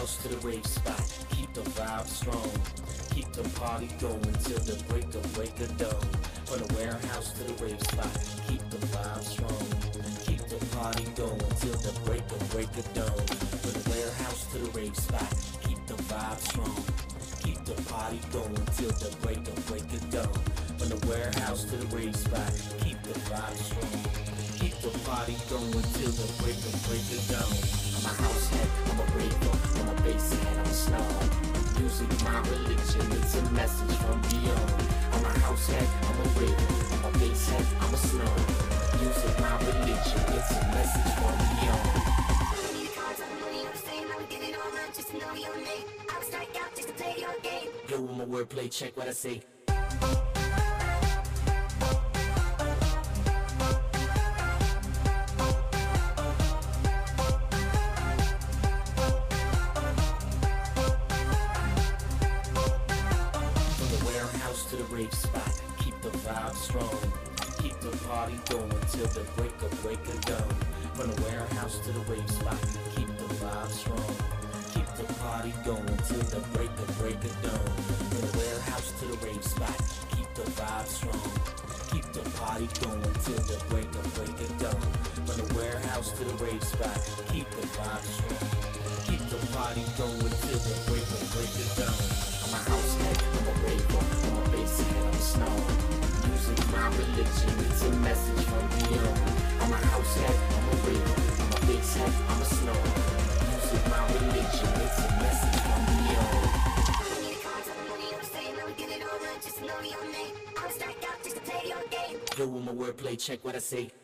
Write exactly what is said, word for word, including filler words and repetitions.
warehouse to the rave spot. Keep the vibe strong. Keep the party going till the break of break of dawn. From the warehouse to the rave spot. Keep the vibe strong. Keep the party going till the break of break of dawn. From the warehouse to the rave spot. Keep the vibe strong. Keep the party going till the break of break of dawn. From the warehouse to the rave spot. Keep the vibe strong. Keep the party going till the break of break of dawn. I'm a house head, I'm a raver, I'm a bass head, I'm a snob. Music, my religion, it's a message from beyond. I'm a house head, I'm a raver, I'm a bass head, I'm a snob. Music, my religion, it's a message from beyond. Just to know your name, I would strike out just to play your game. Yo, with my wordplay, check what I say. From the warehouse to the rave spot, keep the vibe strong. Keep the party going till the break of break of dawn. From the warehouse to the rave spot, keep the vibe strong. Keep the party going till the break of break of dawn. From the warehouse to the rave spot, keep the vibe strong. Keep the party going till the break of break of dawn. From the warehouse to the rave spot, keep the vibe strong. Keep the party going till the break of break of dawn. I'm a house head, I'm a raver, I'm a bass head, I'm a snob. Music, my religion, it's a message from beyond. I'm a house head, I'm a raver, I'm a bass head, I'm a snob. Music, my religion, it's a message from beyond. I don't need a car, tell me what you're saying, I would get it all right just to know your name. I would strike out just to play your game. Yo, with my wordplay, check what I say.